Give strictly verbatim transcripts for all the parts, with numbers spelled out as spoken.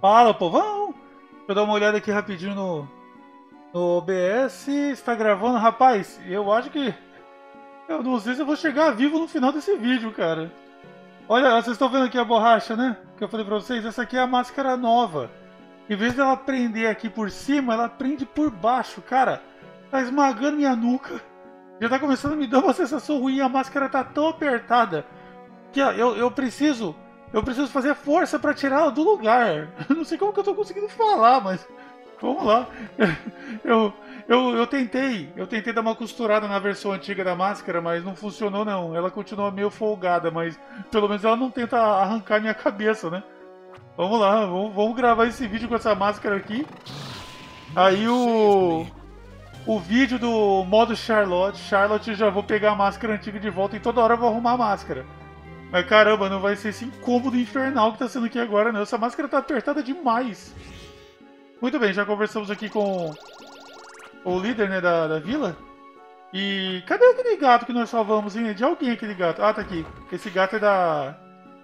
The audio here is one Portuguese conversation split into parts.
Fala, povão! Deixa eu dar uma olhada aqui rapidinho no, no O B S. Está gravando. Rapaz, eu acho que... Eu não sei se eu vou chegar vivo no final desse vídeo, cara. Olha, vocês estão vendo aqui a borracha, né? Que eu falei pra vocês. Essa aqui é a máscara nova. Em vez dela prender aqui por cima, ela prende por baixo. Cara, tá esmagando minha nuca. Já tá começando a me dar uma sensação ruim. A máscara tá tão apertada que ó, eu, eu preciso... Eu preciso fazer força pra tirá-la do lugar. Eu não sei como que eu tô conseguindo falar, mas... Vamos lá. Eu, eu, eu tentei. Eu tentei dar uma costurada na versão antiga da máscara, mas não funcionou não. Ela continua meio folgada, mas pelo menos ela não tenta arrancar minha cabeça, né? Vamos lá, vamos, vamos gravar esse vídeo com essa máscara aqui. Aí o... O vídeo do modo Charlotte. Charlotte, eu já vou pegar a máscara antiga de volta e toda hora eu vou arrumar a máscara. Mas caramba, não vai ser esse incômodo infernal que tá sendo aqui agora, não. Essa máscara tá apertada demais. Muito bem, já conversamos aqui com o líder, né, da, da vila. E cadê aquele gato que nós salvamos, hein? De alguém aquele gato. Ah, tá aqui. Esse gato é da...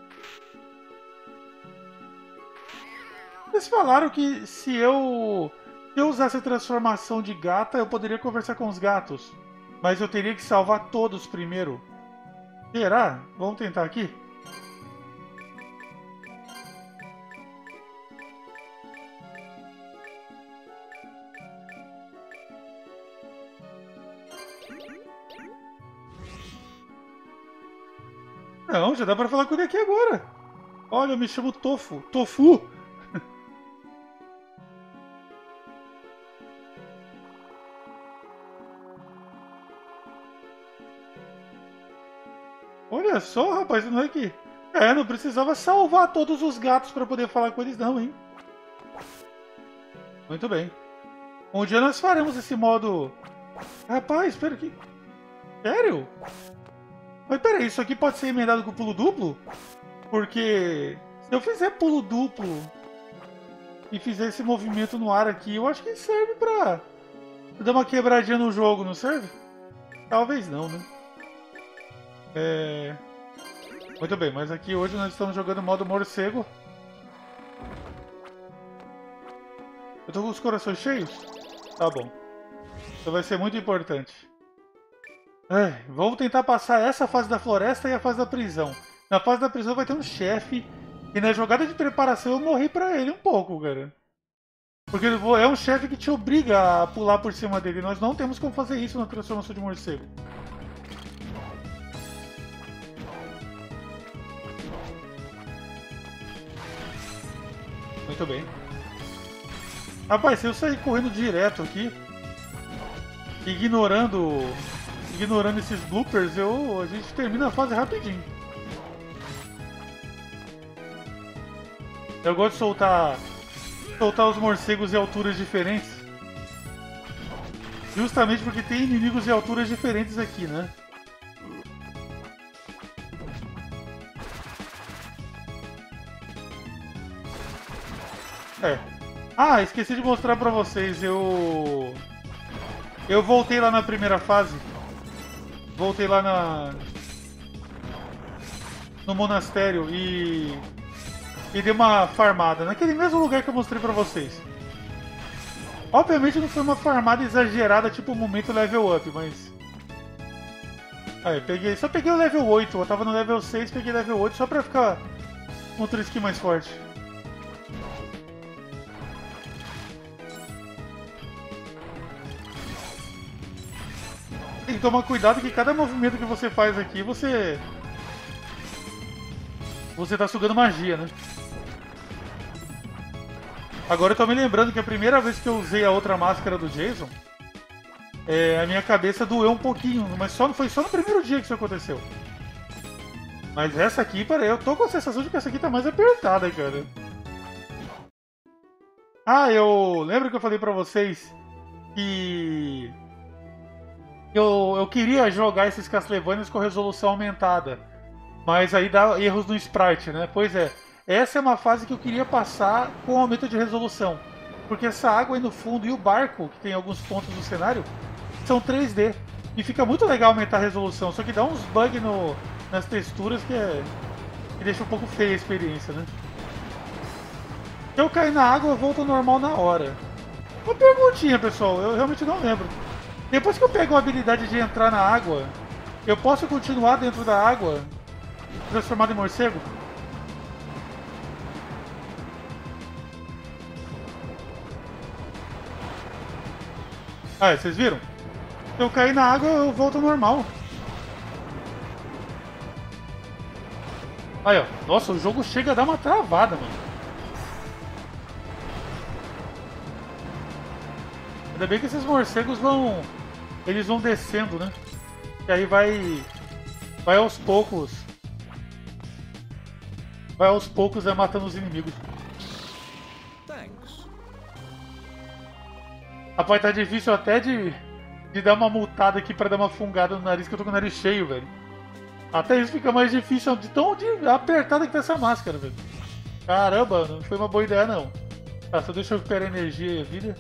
Eles falaram que se eu, se eu usasse a transformação de gata, eu poderia conversar com os gatos. Mas eu teria que salvar todos primeiro. Será? Vamos tentar aqui? Não, já dá pra falar com ele aqui agora. Olha, eu me chamo Tofu. Tofu? Olha só, rapaz, não é que... É, não precisava salvar todos os gatos pra poder falar com eles não, hein? Muito bem. Um dia nós faremos esse modo... Rapaz, espera aqui. Sério? Mas peraí, isso aqui pode ser emendado com pulo duplo? Porque se eu fizer pulo duplo e fizer esse movimento no ar aqui, eu acho que serve pra dar uma quebradinha no jogo, não serve? Talvez não, né? É... Muito bem, mas aqui hoje nós estamos jogando modo morcego. Eu tô com os corações cheios? Tá bom. Isso vai ser muito importante. Ai, vamos tentar passar essa fase da floresta e a fase da prisão. Na fase da prisão vai ter um chefe. E na jogada de preparação eu morri pra ele um pouco, cara. Porque é um chefe que te obriga a pular por cima dele. Nós não temos como fazer isso na transformação de morcego. Muito bem. Rapaz, se eu sair correndo direto aqui, ignorando ignorando esses bloopers, eu, a gente termina a fase rapidinho. Eu gosto de soltar soltar os morcegos em alturas diferentes. Justamente porque tem inimigos em alturas diferentes aqui, né? É. Ah, esqueci de mostrar pra vocês, eu... Eu voltei lá na primeira fase. Voltei lá na... No monastério e... E dei uma farmada, naquele mesmo lugar que eu mostrei pra vocês. Obviamente não foi uma farmada exagerada, tipo o momento level up, mas... Aí, peguei... Só peguei o level oito, eu tava no level seis, peguei level oito só pra ficar com outra skin mais forte. Tem que tomar cuidado que cada movimento que você faz aqui, você... Você tá sugando magia, né? Agora eu tô me lembrando que a primeira vez que eu usei a outra máscara do Jason, é, a minha cabeça doeu um pouquinho, mas só, foi só no primeiro dia que isso aconteceu. Mas essa aqui, peraí, eu tô com a sensação de que essa aqui tá mais apertada, cara. Ah, eu lembro que eu falei pra vocês que... Eu, eu queria jogar esses Castlevanias com resolução aumentada, mas aí dá erros no sprite, né? Pois é, essa é uma fase que eu queria passar com aumento de resolução, porque essa água aí no fundo e o barco, que tem alguns pontos do cenário, são três D, e fica muito legal aumentar a resolução, só que dá uns bugs no, nas texturas que, é, que deixa um pouco feia a experiência, né? Se eu cair na água, eu volto ao normal na hora. Uma perguntinha, pessoal, eu realmente não lembro. Depois que eu pego a habilidade de entrar na água, eu posso continuar dentro da água, transformado em morcego? Ah, vocês viram? Se eu cair na água, eu volto ao normal. Aí, ó. Nossa, o jogo chega a dar uma travada, mano. Ainda bem que esses morcegos vão... Eles vão descendo, né? E aí vai... Vai aos poucos... Vai aos poucos é matando os inimigos. Thanks. Rapaz, tá difícil até de... De dar uma multada aqui pra dar uma fungada no nariz, que eu tô com o nariz cheio, velho. Até isso fica mais difícil de tão de apertada que tá essa máscara, velho. Caramba, não foi uma boa ideia, não. Tá, só deixa eu recuperar a energia e a vida.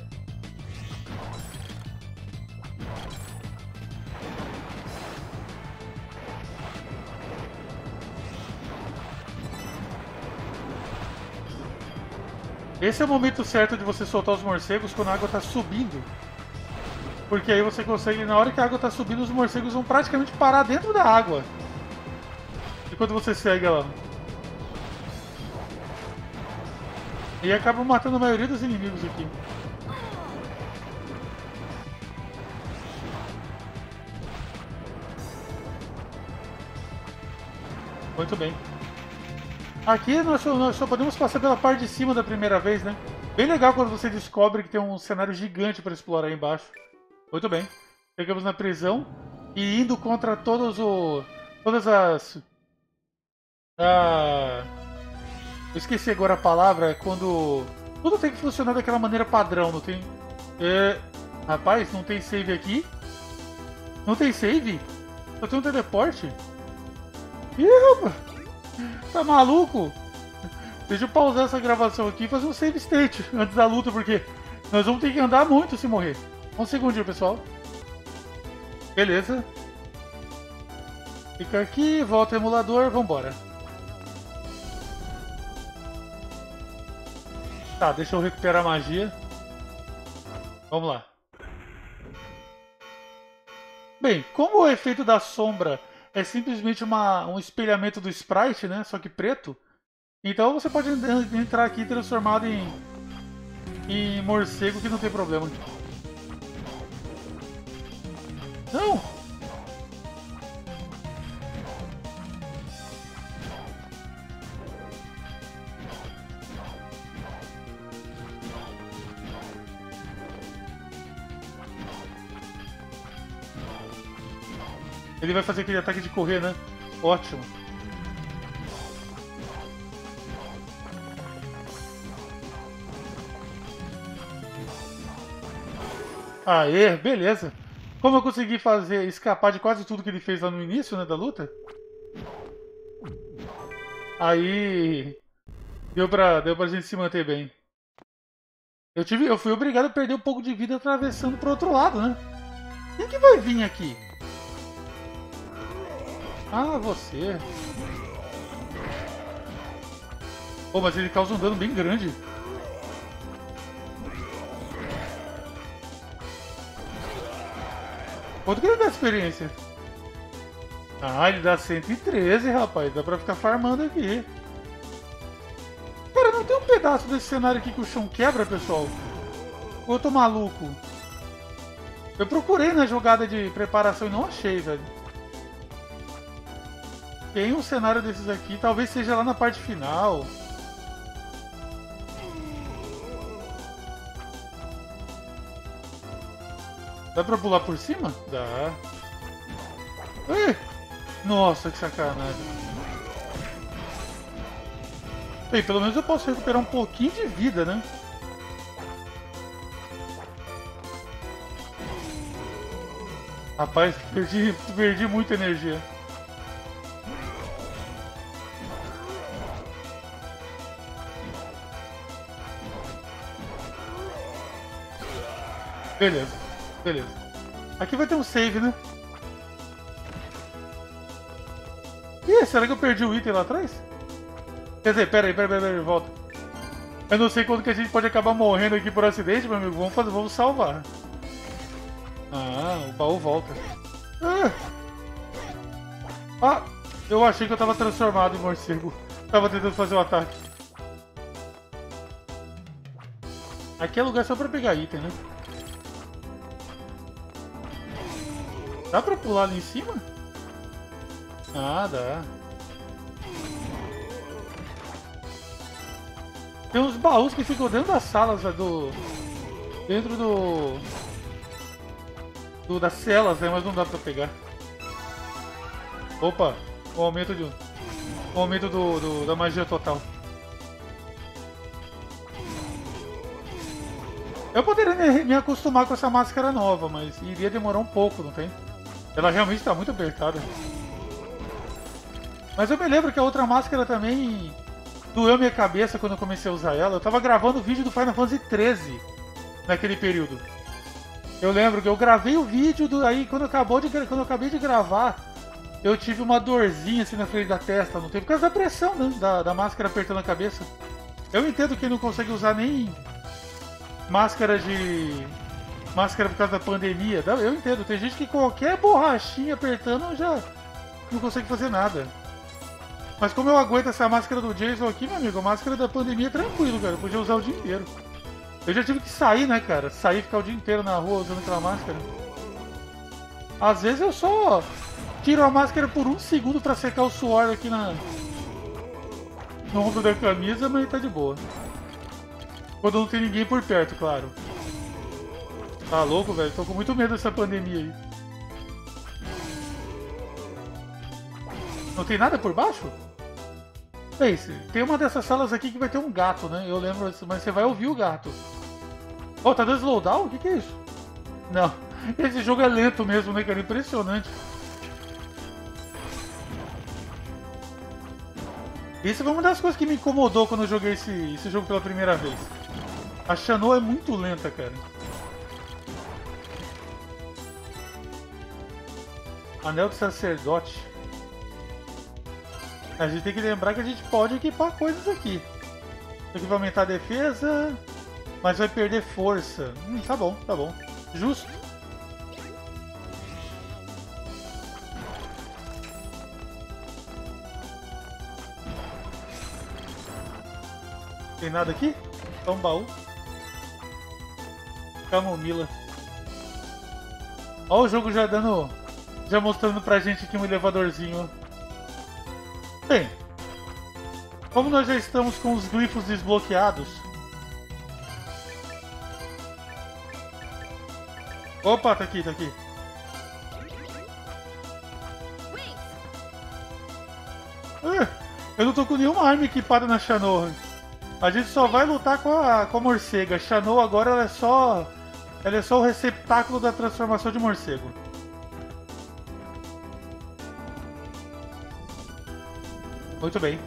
Esse é o momento certo de você soltar os morcegos quando a água tá subindo. Porque aí você consegue, na hora que a água tá subindo, os morcegos vão praticamente parar dentro da água. E quando você segue ela. E acaba matando a maioria dos inimigos aqui. Muito bem. Aqui nós só, nós só podemos passar pela parte de cima da primeira vez, né? Bem legal quando você descobre que tem um cenário gigante para explorar aí embaixo. Muito bem. Chegamos na prisão e indo contra todos o... Todas as... Ah, eu esqueci agora a palavra, quando... Tudo tem que funcionar daquela maneira padrão, não tem... É... Rapaz, não tem save aqui? Não tem save? Só tem um teleporte? Ih, rapaz! Tá maluco? Deixa eu pausar essa gravação aqui e fazer um save state antes da luta, porque nós vamos ter que andar muito se morrer. Um segundinho, pessoal. Beleza. Fica aqui, volta o emulador, vambora. Tá, deixa eu recuperar a magia. Vamos lá. Bem, como o efeito da sombra é simplesmente uma, um espelhamento do sprite, né? Só que preto. Então você pode entrar aqui transformado em, em morcego que não tem problema. Não! Ele vai fazer aquele ataque de correr, né? Ótimo. Aê, beleza. Como eu consegui fazer escapar de quase tudo que ele fez lá no início, né, da luta? Aí deu pra, deu pra gente se manter bem. Eu, tive, eu fui obrigado a perder um pouco de vida atravessando pro outro lado, né? Quem que vai vir aqui? Ah, você. Pô, mas ele causa um dano bem grande. Quanto que ele dá experiência? Ah, ele dá cento e treze, rapaz. Dá pra ficar farmando aqui. Cara, não tem um pedaço desse cenário aqui que o chão quebra, pessoal? Ou eu tô maluco? Eu procurei na jogada de preparação e não achei, velho. Tem um cenário desses aqui, talvez seja lá na parte final. Dá pra pular por cima? Dá. Ih! Nossa, que sacanagem. Bem, pelo menos eu posso recuperar um pouquinho de vida, né? Rapaz, perdi, perdi muita energia. Beleza, beleza. Aqui vai ter um save, né? Ih, será que eu perdi o item lá atrás? Quer dizer, pera aí, pera aí, pera aí, volta. Eu não sei quando que a gente pode acabar morrendo aqui por acidente, meu amigo. Vamos fazer, vamos salvar. Ah, o baú volta. Ah, ah eu achei que eu tava transformado em morcego. Tava tentando fazer o um ataque. Aqui é lugar só pra pegar item, né? Dá pra pular ali em cima? Ah, dá. Tem uns baús que ficam dentro das salas, do... Dentro do... do das celas, né? Mas não dá pra pegar. Opa! O aumento de... O aumento do, do, da magia total. Eu poderia me, me acostumar com essa máscara nova, mas iria demorar um pouco, não tem? Ela realmente está muito apertada. Mas eu me lembro que a outra máscara também doeu minha cabeça quando eu comecei a usar ela. Eu tava gravando o vídeo do Final Fantasy treze naquele período. Eu lembro que eu gravei o vídeo, do, aí quando, acabou de, quando eu acabei de gravar, eu tive uma dorzinha assim na frente da testa, não tem? Por causa da pressão, né? Da, da máscara apertando a cabeça. Eu entendo que não consegue usar nem máscara de... Máscara por causa da pandemia. Eu entendo, tem gente que qualquer borrachinha apertando já não consegue fazer nada. Mas como eu aguento essa máscara do Jason aqui, meu amigo, a máscara da pandemia é tranquilo, cara. Eu podia usar o dia inteiro. Eu já tive que sair, né, cara? Sair e ficar o dia inteiro na rua usando aquela máscara. Às vezes eu só tiro a máscara por um segundo pra secar o suor aqui na... no ombro da camisa, mas tá de boa. Quando não tem ninguém por perto, claro. Tá louco, velho? Tô com muito medo dessa pandemia aí. Não tem nada por baixo? Pense, tem uma dessas salas aqui que vai ter um gato, né? Eu lembro, mas você vai ouvir o gato. Oh, tá dando slowdown? O que que é isso? Não, esse jogo é lento mesmo, né, cara? Impressionante. Isso foi uma das coisas que me incomodou quando eu joguei esse, esse jogo pela primeira vez. A Shanoa é muito lenta, cara. Anel do Sacerdote. A gente tem que lembrar que a gente pode equipar coisas aqui. Isso aqui vai aumentar a defesa, mas vai perder força. Hum, tá bom, tá bom. Justo. Tem nada aqui? Só um baú. Camomila. Ó o jogo já dando... Já mostrando pra gente aqui um elevadorzinho. Bem, como nós já estamos com os glifos desbloqueados... Opa, tá aqui, tá aqui. Ah, eu não tô com nenhuma arma equipada na Shanoa. A gente só vai lutar com a, com a morcega. A Shanoa agora ela é só... Ela é só o receptáculo da transformação de morcego. Muito bem.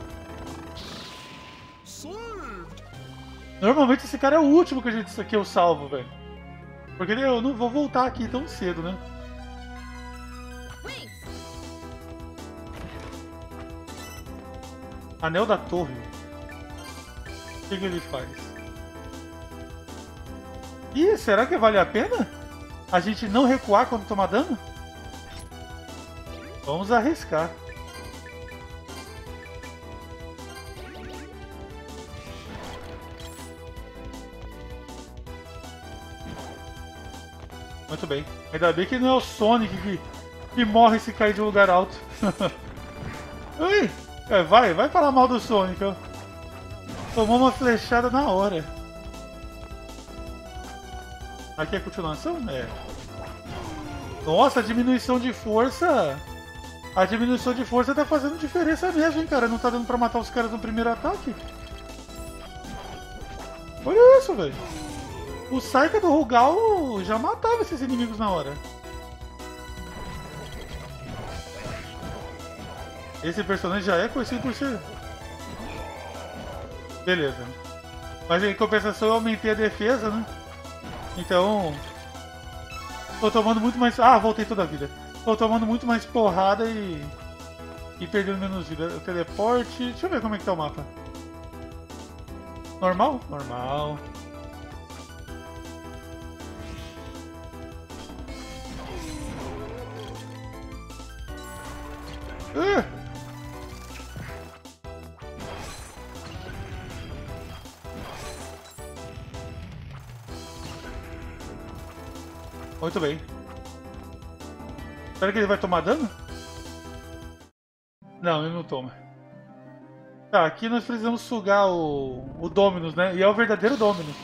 Normalmente esse cara é o último que, a gente, que eu salvo, velho. Porque eu não vou voltar aqui tão cedo, né? Anel da Torre. O que, que ele faz? Ih, será que vale a pena a gente não recuar quando tomar dano? Vamos arriscar. Muito bem. Ainda bem que não é o Sonic que, que morre se cair de um lugar alto. Ui, vai, vai falar mal do Sonic, ó. Tomou uma flechada na hora. Aqui é a continuação? É. Nossa, a diminuição de força... A diminuição de força tá fazendo diferença mesmo, hein, cara. Não tá dando pra matar os caras no primeiro ataque. Olha isso, velho. O Saika do Rugal já matava esses inimigos na hora. Esse personagem já é conhecido por ser... Beleza. Mas em compensação eu aumentei a defesa, né? Então... Tô tomando muito mais... Ah, voltei toda a vida. Tô tomando muito mais porrada e... E perdendo menos vida. O teleporte... Deixa eu ver como é que tá o mapa. Normal? Normal. Uh! Muito bem. Será que ele vai tomar dano? Não, ele não toma. Tá, aqui nós precisamos sugar o, o Dominus, né? E é o verdadeiro Dominus.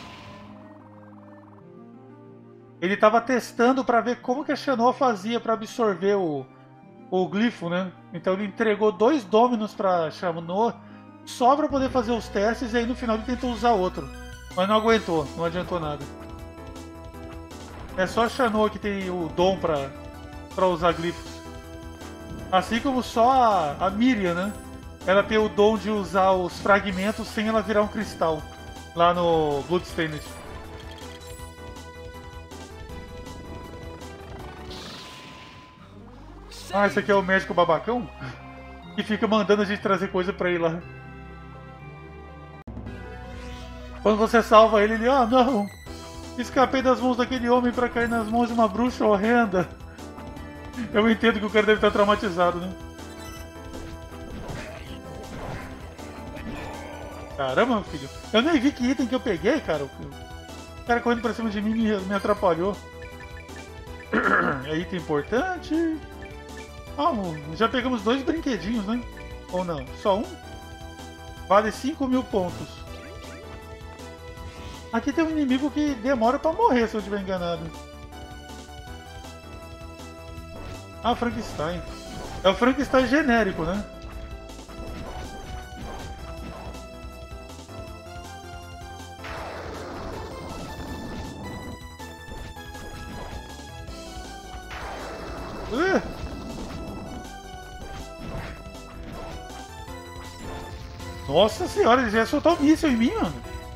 Ele estava testando para ver como que a Shanoa fazia para absorver o, o glifo, né? Então ele entregou dois Dominus para Shanoa só para poder fazer os testes, e aí no final ele tentou usar outro. Mas não aguentou, não adiantou nada. É só a Shanoa que tem o dom para para usar glifos. Assim como só a, a Miriam, né? Ela tem o dom de usar os fragmentos sem ela virar um cristal. Lá no Bloodstained. Ah, esse aqui é o médico babacão? Que fica mandando a gente trazer coisa pra ele lá. Quando você salva ele, ele... Ah, não! Escapei das mãos daquele homem pra cair nas mãos de uma bruxa horrenda. Eu entendo que o cara deve estar traumatizado, né? Caramba, filho. Eu nem vi que item que eu peguei, cara. O cara correndo pra cima de mim me, me atrapalhou. É item importante. Ah, já pegamos dois brinquedinhos, né? Ou não? Só um? Vale cinco mil pontos. Aqui tem um inimigo que demora pra morrer, se eu estiver enganado. Ah, Frankenstein. É o Frankenstein genérico, né? Uh! Nossa senhora, ele já soltou um míssil em mim, mano.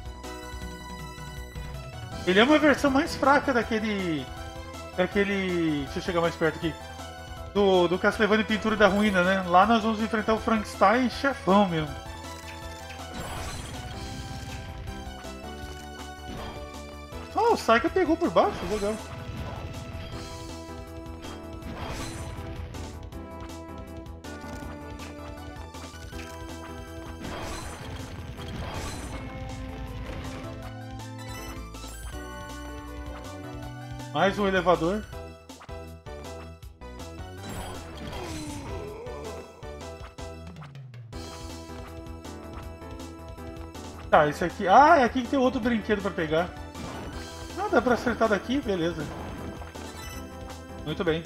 Ele é uma versão mais fraca daquele... Daquele... Deixa eu chegar mais perto aqui. Do, do Castlevania Pintura da Ruína, né? Lá nós vamos enfrentar o Frankenstein chefão mesmo. Oh, o Saika pegou por baixo, legal. Mais um elevador. Tá, esse aqui... Ah, é aqui que tem outro brinquedo pra pegar. Ah, dá pra acertar daqui? Beleza. Muito bem.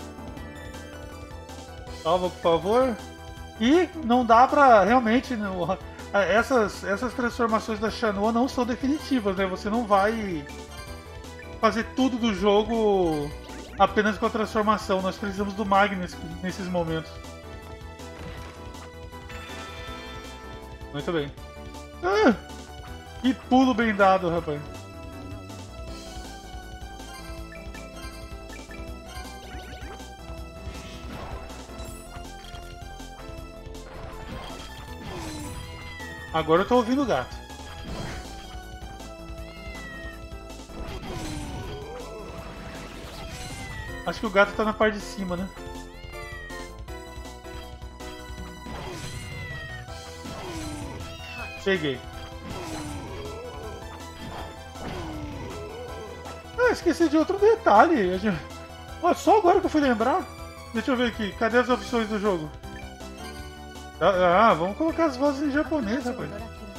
Salva, por favor. E não dá pra... Realmente... Não, essas, essas transformações da Shanoa não são definitivas, né? Você não vai fazer tudo do jogo apenas com a transformação. Nós precisamos do Magnus nesses momentos. Muito bem. Ah, que pulo bem dado, rapaz. Agora eu tô ouvindo o gato. Acho que o gato tá na parte de cima, né? Peguei. Ah, esqueci de outro detalhe. Oh, só agora que eu fui lembrar. Deixa eu ver aqui. Cadê as opções do jogo? Ah, ah vamos colocar as vozes em japonês, rapaz.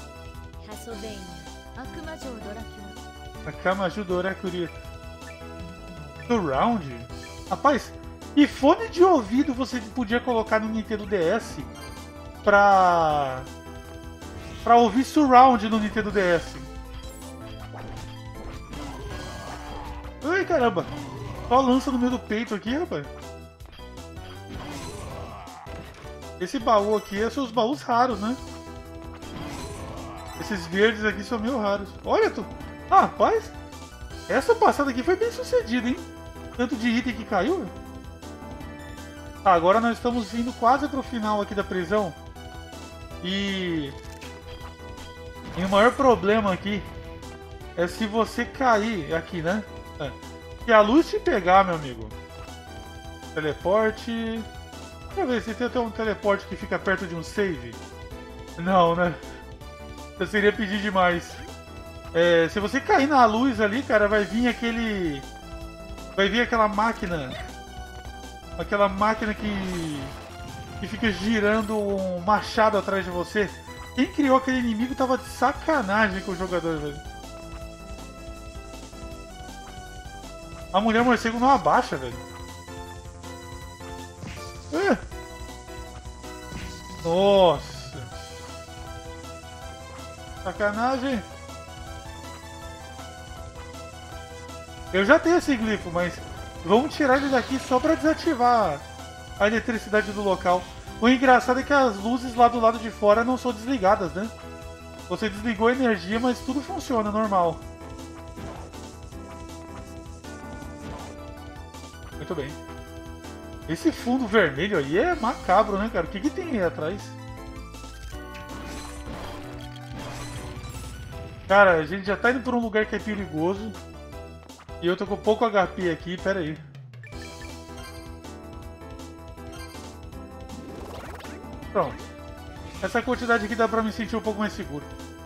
Akamaju Dorakuri. Surround? Rapaz, e fone de ouvido você podia colocar no Nintendo D S pra... pra ouvir Surround no Nintendo D S. Ai, caramba. Só lança no meio do peito aqui, rapaz. Esse baú aqui são os baús raros, né? Esses verdes aqui são meio raros. Olha, tu... Ah, rapaz. Essa passada aqui foi bem sucedida, hein? Tanto de item que caiu. Tá, agora nós estamos indo quase pro final aqui da prisão. E... E o maior problema aqui é se você cair aqui, né? É. Se a luz te pegar, meu amigo. Teleporte. Deixa eu ver se tem até um teleporte que fica perto de um save. Não, né? Eu seria pedir demais. É, se você cair na luz ali, cara, vai vir aquele... Vai vir aquela máquina... Aquela máquina que... Que fica girando um machado atrás de você. Quem criou aquele inimigo tava de sacanagem com o jogador, velho. A mulher morcego não abaixa, velho. É. Nossa. Sacanagem. Eu já tenho esse glifo, mas vamos tirar ele daqui só pra desativar a eletricidade do local. O engraçado é que as luzes lá do lado de fora não são desligadas, né? Você desligou a energia, mas tudo funciona normal. Muito bem. Esse fundo vermelho aí é macabro, né, cara? O que, que tem aí atrás? Cara, a gente já tá indo por um lugar que é perigoso. E eu tô com pouco H P aqui, pera aí. Pronto. Essa quantidade aqui dá pra me sentir um pouco mais seguro.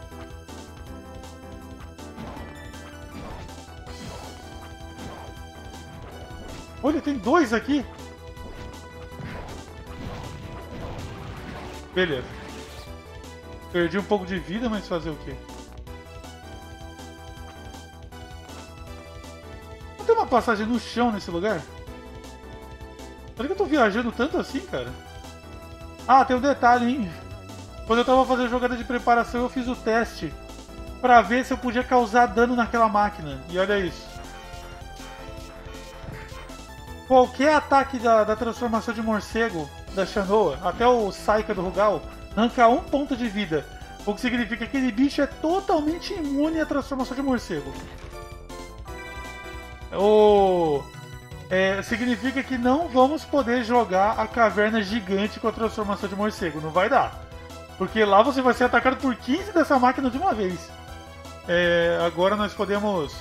Olha, tem dois aqui. Beleza. Perdi um pouco de vida, mas fazer o quê? Não tem uma passagem no chão nesse lugar? Será que eu tô viajando tanto assim, cara? Ah, tem um detalhe, hein? Quando eu tava fazendo jogada de preparação, eu fiz o teste pra ver se eu podia causar dano naquela máquina. E olha isso. Qualquer ataque da, da transformação de morcego da Shanoa, até o Saika do Rugal, arranca um ponto de vida. O que significa que aquele bicho é totalmente imune à transformação de morcego. O... É, significa que não vamos poder jogar a caverna gigante com a transformação de morcego. Não vai dar. Porque lá você vai ser atacado por quinze dessa máquina de uma vez. É, agora nós podemos...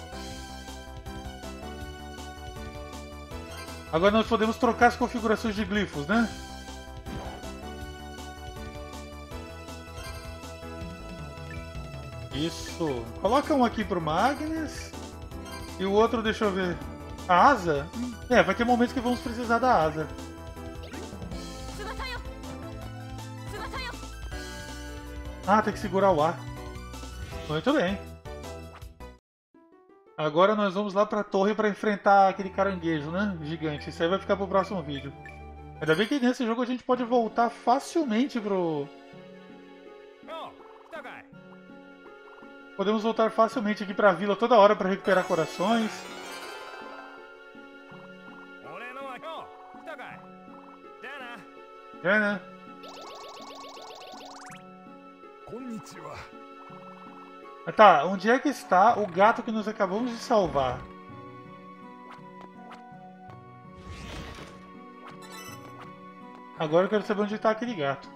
Agora nós podemos trocar as configurações de glifos, né? Isso. Coloca um aqui pro Magnus. E o outro, deixa eu ver... A asa? É, vai ter momentos que vamos precisar da asa. Ah, tem que segurar o ar. Muito bem. Agora nós vamos lá pra torre pra enfrentar aquele caranguejo, né? Gigante. Isso aí vai ficar pro próximo vídeo. Ainda bem que nesse jogo a gente pode voltar facilmente pro... Podemos voltar facilmente aqui pra vila toda hora pra recuperar corações. É, né? Tá, onde é que está o gato que nós acabamos de salvar? Agora eu quero saber onde está aquele gato.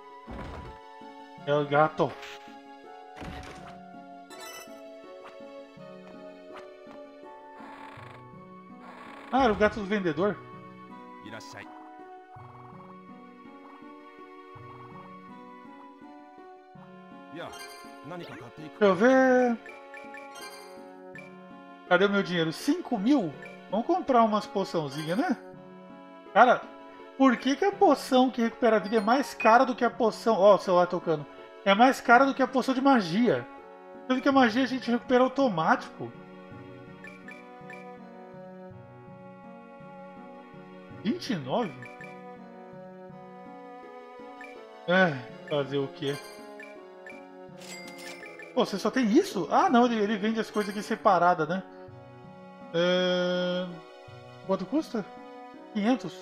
É o gato. Ah, era o gato do vendedor? Deixa eu ver... Cadê o meu dinheiro? cinco mil? Vamos comprar umas poçãozinhas, né? Cara, por que, que a poção que recupera a vida é mais cara do que a poção... Ó, oh, o celular tocando. É mais cara do que a poção de magia. Sendo que a magia a gente recupera automático. vinte e nove? É, fazer o quê? Pô, você só tem isso? Ah, não, ele, ele vende as coisas aqui separadas, né? É... Quanto custa? quinhentos?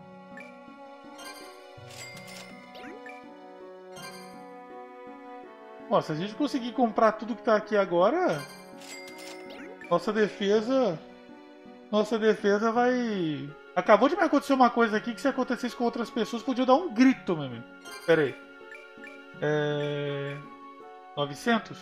Ó, se a gente conseguir comprar tudo que tá aqui agora, nossa defesa... Nossa defesa vai... Acabou de me acontecer uma coisa aqui que se acontecesse com outras pessoas podia dar um grito, meu amigo. Pera aí. É... novecentos.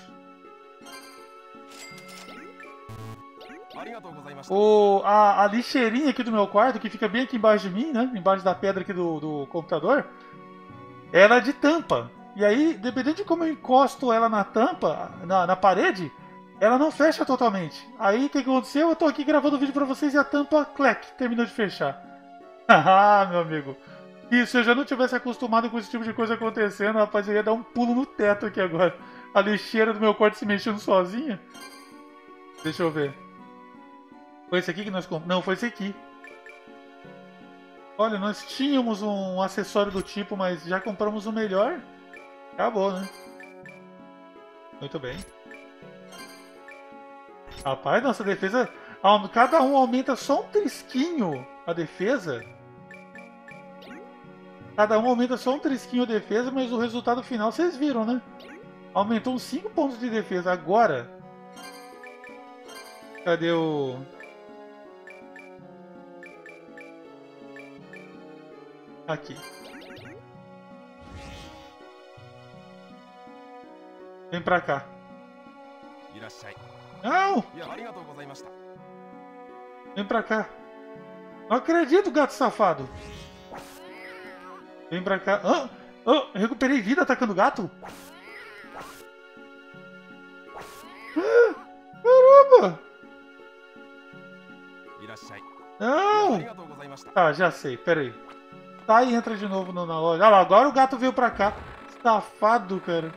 O, a, a lixeirinha aqui do meu quarto, que fica bem aqui embaixo de mim, né? Embaixo da pedra aqui do, do computador, ela é de tampa. E aí, dependendo de como eu encosto ela na tampa, na, na parede, ela não fecha totalmente. Aí, o que aconteceu? Eu tô aqui gravando o vídeo pra vocês e a tampa, clec, terminou de fechar. Haha, meu amigo. E se eu já não tivesse acostumado com esse tipo de coisa acontecendo, rapaz, eu ia dar um pulo no teto aqui agora. A lixeira do meu quarto se mexendo sozinha. Deixa eu ver. Foi esse aqui que nós compramos? Não, foi esse aqui. Olha, nós tínhamos um acessório do tipo, mas já compramos o melhor. Acabou, né? Muito bem. Rapaz, nossa defesa... Cada um aumenta só um trisquinho a defesa. Cada um aumenta só um trisquinho a defesa, mas o resultado final vocês viram, né? Aumentou uns cinco pontos de defesa. Agora... Cadê o... Aqui. Vem pra cá. Não! Vem pra cá. Não acredito, gato safado. Vem pra cá. Ah, ah, recuperei vida atacando o gato? Ah, caramba! Não! Tá, já sei, pera aí. Tá, e entra de novo na loja. Olha lá, agora o gato veio pra cá. Safado, cara.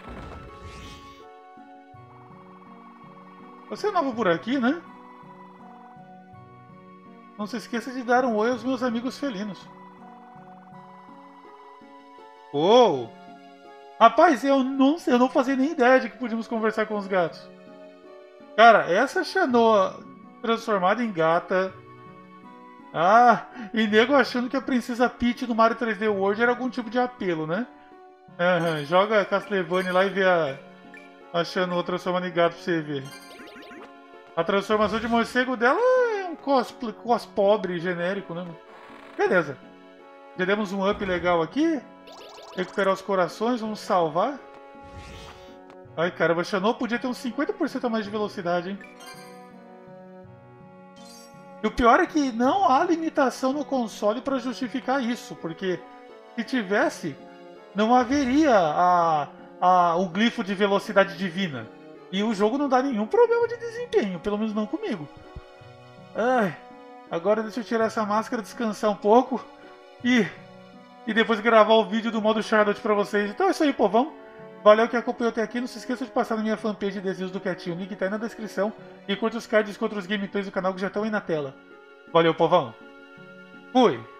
Você é novo por aqui, né? Não se esqueça de dar um oi aos meus amigos felinos. Uou! Rapaz, eu não, eu não fazia nem ideia de que podíamos conversar com os gatos. Cara, essa Shanoa transformada em gata... Ah, e nego achando que a Princesa Peach do Mario três D World era algum tipo de apelo, né? Uhum, joga a Castlevania lá e vê a, a Shanoa transformada em gato pra você ver. A transformação de morcego dela é um cos, cos pobre, genérico, né? Beleza. Já demos um up legal aqui. Recuperar os corações, vamos salvar. Ai, caramba, a Shanoa podia ter uns cinquenta por cento a mais de velocidade, hein? E o pior é que não há limitação no console para justificar isso, porque se tivesse, não haveria a, a, o glifo de velocidade divina. E o jogo não dá nenhum problema de desempenho, pelo menos não comigo. Ai, agora deixa eu tirar essa máscara, descansar um pouco e, e depois gravar o vídeo do modo Charlotte para vocês. Então é isso aí, povão. Valeu que acompanhou até aqui. Não se esqueça de passar na minha fanpage de Desenhos do Quietinho. O link tá aí na descrição. E curta os cards contra os gameplays do canal que já estão aí na tela. Valeu, povão. Fui!